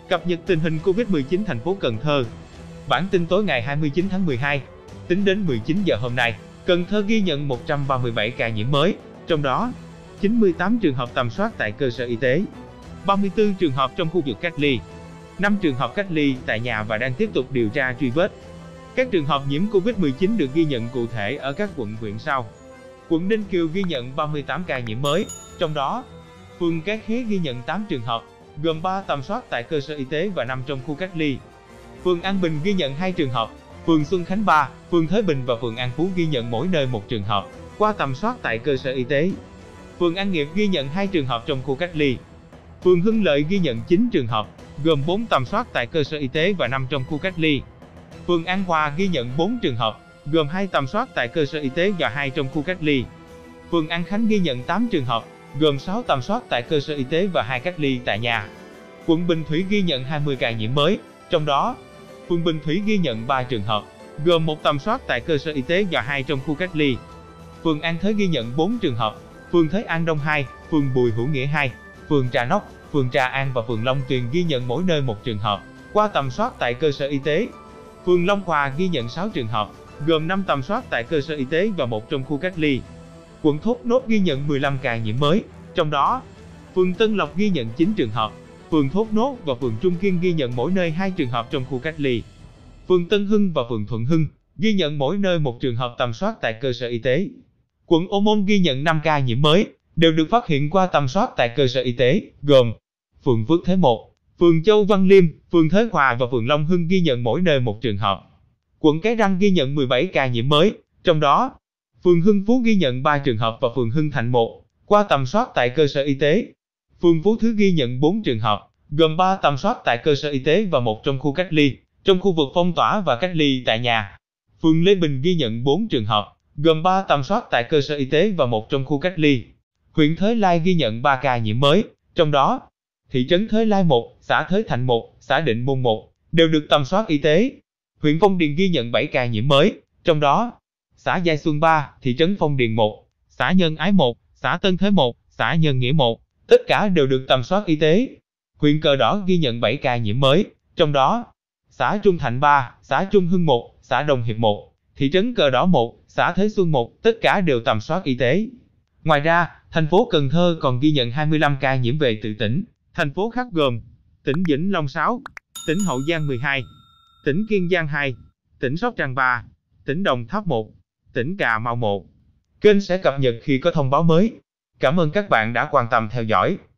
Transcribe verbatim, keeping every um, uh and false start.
Cập nhật tình hình Covid mười chín thành phố Cần Thơ. Bản tin tối ngày hai mươi chín tháng mười hai. Tính đến mười chín giờ hôm nay, Cần Thơ ghi nhận một trăm ba mươi bảy ca nhiễm mới, trong đó chín mươi tám trường hợp tầm soát tại cơ sở y tế, ba mươi tư trường hợp trong khu vực cách ly, năm trường hợp cách ly tại nhà và đang tiếp tục điều tra truy vết. Các trường hợp nhiễm Covid mười chín được ghi nhận cụ thể ở các quận huyện sau. Quận Ninh Kiều ghi nhận ba mươi tám ca nhiễm mới, trong đó phường Cái Khế ghi nhận tám trường hợp, gồm ba tầm soát tại cơ sở y tế và năm trong khu cách ly. Phường An Bình ghi nhận hai trường hợp, phường Xuân Khánh ba, phường Thới Bình và phường An Phú ghi nhận mỗi nơi một trường hợp, qua tầm soát tại cơ sở y tế. Phường An Nghiệp ghi nhận hai trường hợp trong khu cách ly. Phường Hưng Lợi ghi nhận chín trường hợp, gồm bốn tầm soát tại cơ sở y tế và năm trong khu cách ly. Phường An Hòa ghi nhận bốn trường hợp, gồm hai tầm soát tại cơ sở y tế và hai trong khu cách ly. Phường An Khánh ghi nhận tám trường hợp, gồm sáu tầm soát tại cơ sở y tế và hai cách ly tại nhà. Quận Bình Thủy ghi nhận hai mươi ca nhiễm mới, trong đó phường Bình Thủy ghi nhận ba trường hợp, gồm một tầm soát tại cơ sở y tế và hai trong khu cách ly. Phường An Thới ghi nhận bốn trường hợp, phường Thới An Đông hai, phường Bùi Hữu Nghĩa hai, phường Trà Nóc, phường Trà An và phường Long Tuyền ghi nhận mỗi nơi một trường hợp, qua tầm soát tại cơ sở y tế. Phường Long Hòa ghi nhận sáu trường hợp, gồm năm tầm soát tại cơ sở y tế và một trong khu cách ly. Quận Thốt Nốt ghi nhận mười lăm ca nhiễm mới, trong đó phường Tân Lộc ghi nhận chín trường hợp, phường Thốt Nốt và phường Trung Kiên ghi nhận mỗi nơi hai trường hợp trong khu cách ly. Phường Tân Hưng và phường Thuận Hưng ghi nhận mỗi nơi một trường hợp tầm soát tại cơ sở y tế. Quận Ô Môn ghi nhận năm ca nhiễm mới, đều được phát hiện qua tầm soát tại cơ sở y tế, gồm phường Phước Thế một, phường Châu Văn Liêm, phường Thới Hòa và phường Long Hưng ghi nhận mỗi nơi một trường hợp. Quận Cái Răng ghi nhận mười bảy ca nhiễm mới, trong đó phường Hưng Phú ghi nhận ba trường hợp và phường Hưng Thạnh một, qua tầm soát tại cơ sở y tế. Phường Phú Thứ ghi nhận bốn trường hợp, gồm ba tầm soát tại cơ sở y tế và một trong khu cách ly, trong khu vực phong tỏa và cách ly tại nhà. Phường Lê Bình ghi nhận bốn trường hợp, gồm ba tầm soát tại cơ sở y tế và một trong khu cách ly. Huyện Thới Lai ghi nhận ba ca nhiễm mới, trong đó thị trấn Thới Lai một, xã Thới Thạnh một, xã Định Môn một, đều được tầm soát y tế. Huyện Phong Điền ghi nhận bảy ca nhiễm mới, trong đó xã Giai Xuân ba, thị trấn Phong Điền một, xã Nhân Ái một, xã Tân Thới một, xã Nhân Nghĩa một, tất cả đều được tầm soát y tế. Huyện Cờ Đỏ ghi nhận bảy ca nhiễm mới, trong đó xã Trung Thạnh ba, xã Trung Hưng một, xã Đồng Hiệp một, thị trấn Cờ Đỏ một, xã Thới Xuân một, tất cả đều tầm soát y tế. Ngoài ra, thành phố Cần Thơ còn ghi nhận hai mươi lăm ca nhiễm về từ tỉnh, thành phố khác gồm tỉnh Vĩnh Long sáu, tỉnh Hậu Giang mười hai, tỉnh Kiên Giang hai, tỉnh Sóc Trăng ba, tỉnh Đồng Tháp một, tỉnh Cà Mau một. Kênh sẽ cập nhật khi có thông báo mới. Cảm ơn các bạn đã quan tâm theo dõi.